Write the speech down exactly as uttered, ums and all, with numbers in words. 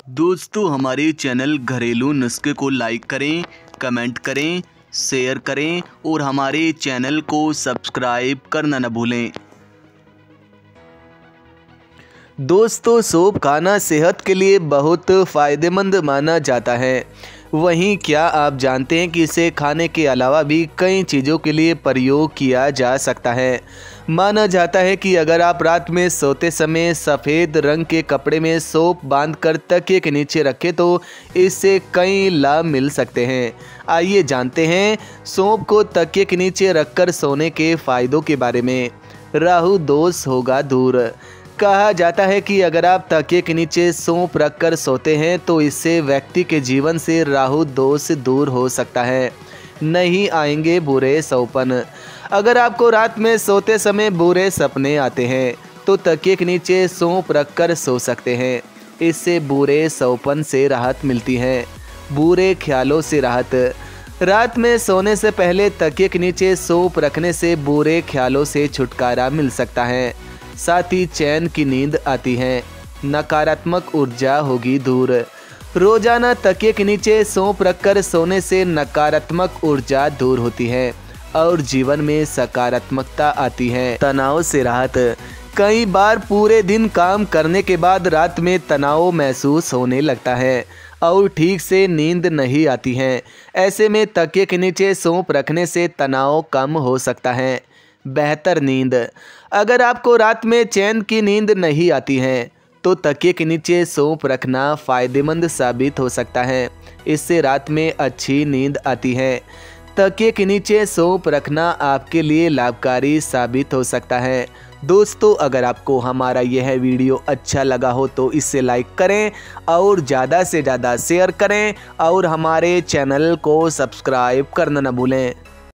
दोस्तों हमारे चैनल घरेलू नुस्खे को लाइक करें, कमेंट करें, शेयर करें और हमारे चैनल को सब्सक्राइब करना न भूलें। दोस्तों सौंफ खाना सेहत के लिए बहुत फ़ायदेमंद माना जाता है। वहीं क्या आप जानते हैं कि इसे खाने के अलावा भी कई चीज़ों के लिए प्रयोग किया जा सकता है। माना जाता है कि अगर आप रात में सोते समय सफ़ेद रंग के कपड़े में सौंफ बांधकर तकिए के नीचे रखें तो इससे कई लाभ मिल सकते हैं। आइए जानते हैं सौंफ को तकिए के नीचे रखकर सोने के फ़ायदों के बारे में। राहु दोष होगा दूर। कहा जाता है कि अगर आप तकिए के नीचे सौंफ रखकर सोते हैं तो इससे व्यक्ति के जीवन से राहु दोष दूर हो सकता है, नहीं आएंगे बुरे सपने। अगर आपको रात में सोते समय बुरे सपने आते हैं तो तकिए के नीचे सौंफ रखकर सो सकते हैं। इससे बुरे सपने से राहत मिलती है। बुरे ख्यालों से राहत। रात में सोने से पहले तकिए के नीचे सौंफ रखने से बुरे ख्यालों से छुटकारा मिल सकता है। साथ ही चैन की नींद आती है। नकारात्मक ऊर्जा होगी दूर। रोजाना तकिए के नीचे सौंफ रखकर सोने से नकारात्मक ऊर्जा दूर होती है और जीवन में सकारात्मकता आती है। तनाव से राहत। कई बार पूरे दिन काम करने के बाद रात में तनाव महसूस होने लगता है और ठीक से नींद नहीं आती है। ऐसे में तकिए के नीचे सौंफ रखने से तनाव कम हो सकता है। बेहतर नींद। अगर आपको रात में चैन की नींद नहीं आती है तो तकिए के नीचे सौंफ रखना फ़ायदेमंद साबित हो सकता है। इससे रात में अच्छी नींद आती है। तकिए के नीचे सौंफ रखना आपके लिए लाभकारी साबित हो सकता है। दोस्तों अगर आपको हमारा यह वीडियो अच्छा लगा हो तो इसे लाइक करें और ज़्यादा से ज़्यादा शेयर करें और हमारे चैनल को सब्सक्राइब करना न भूलें।